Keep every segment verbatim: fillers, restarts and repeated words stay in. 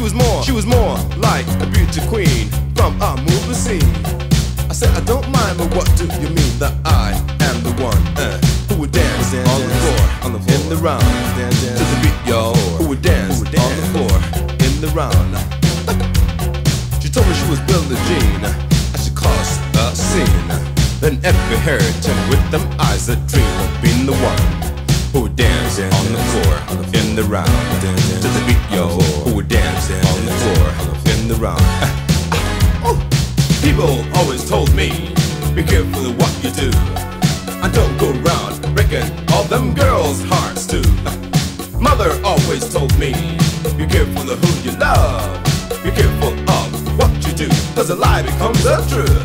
was more, she was more like a beauty queen from a movie scene. I said, I don't mind, but what do you mean that I am the one uh, who would dance on the floor, on the floor, in the round, to the beat, yo? Who would dance on the floor, in the round? She told me she was Billie Jean. I should cause a scene. Then every heritage with them eyes that dream of being the one who would dance on the floor, in the round, to the beat, yo? Who would dance on the floor, in the round? People always told me, be careful of what you do, and don't go around breaking all them girls' hearts too. Mother always told me, be careful of who you love, be careful of what you do, cause a lie becomes a truth.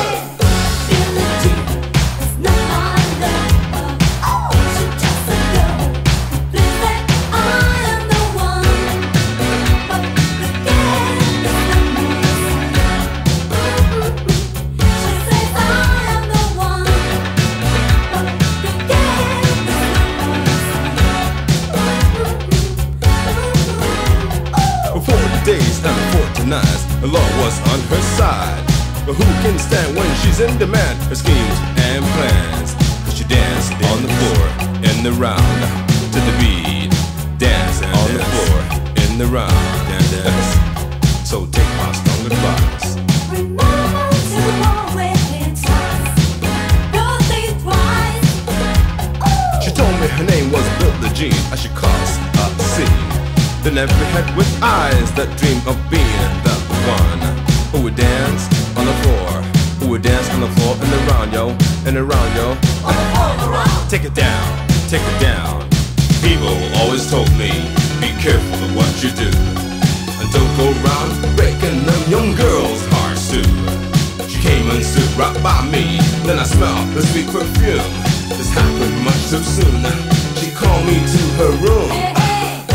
Days and forty nights, the law was on her side. But who can stand when she's in demand? Her schemes and plans. Cause she danced on the floor, in the round, to the beat. Dance on the floor, in the round, dance, dance. So take my strong advice. Remember to always trust, don't think twice. She told me her name was Billie Jean. I should cause a scene. Then every head with eyes that dream of being the one who would dance on the floor, who would dance on the floor and around, yo, and around, yo. On the floor, around. Take it down, take it down. People always told me, be careful of what you do, and don't go around breaking them young girls' hearts too. She came and stood right by me, then I smelled the sweet perfume. This happened much too soon. She called me to her room. Hey, hey.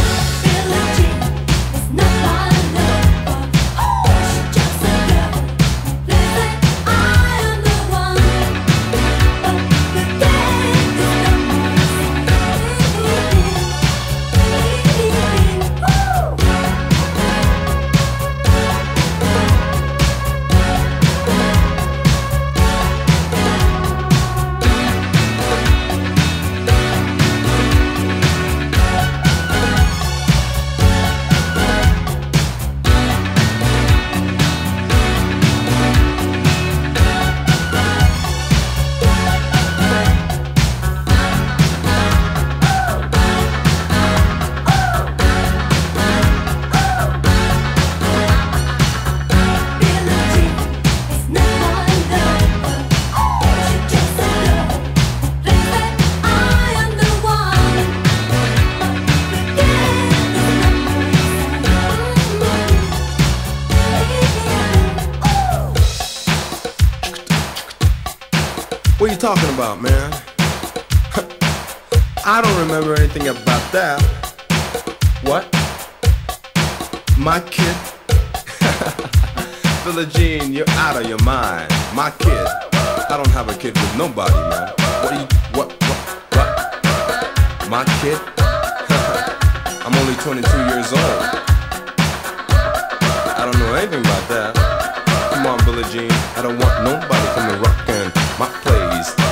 What are you talking about, man? I don't remember anything about that. What? My kid? Billie Jean, you're out of your mind. My kid? I don't have a kid with nobody, man. What are you, what, what, what? My kid? I'm only twenty-two years old. I don't know anything about that. Come on, Billie Jean, I don't want nobody coming rockin' my place.